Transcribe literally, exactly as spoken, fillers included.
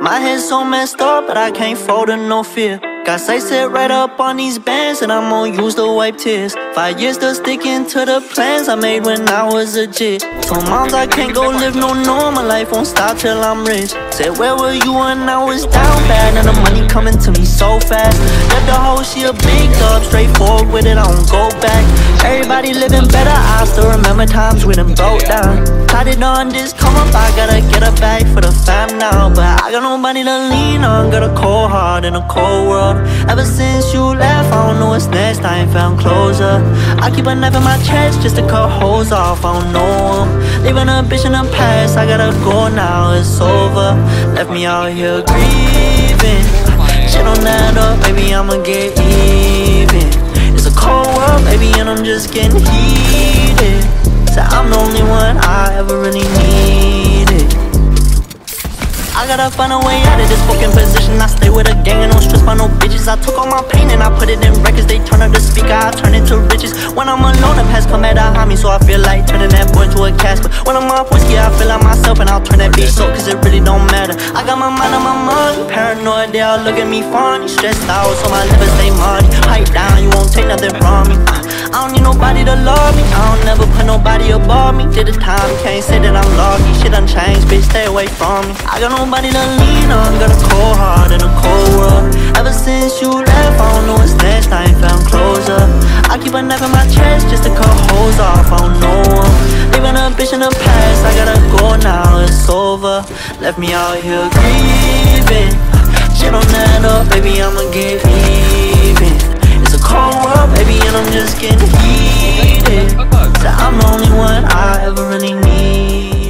My head's so messed up, but I can't fold to no fear. Got sight set right up on these bands, and I'm gon' use to wipe tears. Five years still sticking to the plans I made when I was a jit. Told moms I can't go live no normal life, won't stop till I'm rich. Said where were you when I was down bad, and the money coming to me so fast. Left the hoe, she a big dog, straightforward with it, I don't go back. Everybody living better, I still remember times we done broke down. How did on this come up, I gotta get a bag for the fam now. But I got nobody to lean on, got a cold heart in a cold world. Ever since you left, I don't know what's next, I ain't found closure. I keep a knife in my chest just to cut holes off, I don't know them. Leaving a bitch in the past, I gotta go now, it's over. Left me out here grieving. Shit don't add up, baby, I'ma get even. It's a cold world, baby, and I'm just getting heated. So I'm the only one I ever really needed. I gotta find a way out of this fucking position. I stay with a gang and don't stress by no bitches. I took all my pain and I put it in records. They turn up the speaker, I turn it to riches. When I'm alone, the past come at a homie, so I feel like turning that boy into a casket. When I'm off whiskey, I feel like myself, and I'll turn that bitch so, cause it really don't matter. I got my mind on my money, paranoid, they all look at me funny. Stressed out, so my liver stay muddy. Pipe down, you won't take nothing from me. uh, I don't need nobody to love me, I don't never put nobody above me. Did the time, can't say that I'm lucky. Shit done changed, bitch, stay away from me. I got nobody to lean on, got a cold heart in a cold world. Ever since you left, I don't know what's next, I ain't found closure. I keep a knife in my chest just to cut holes off, I don't know them. Leaving a bitch in the past, I gotta go now, it's over. Left me out here grieving. Shit don't add up, baby, I'ma get even. It's a cold world, baby, and I'm just getting heated. So I'm the only one I ever really need.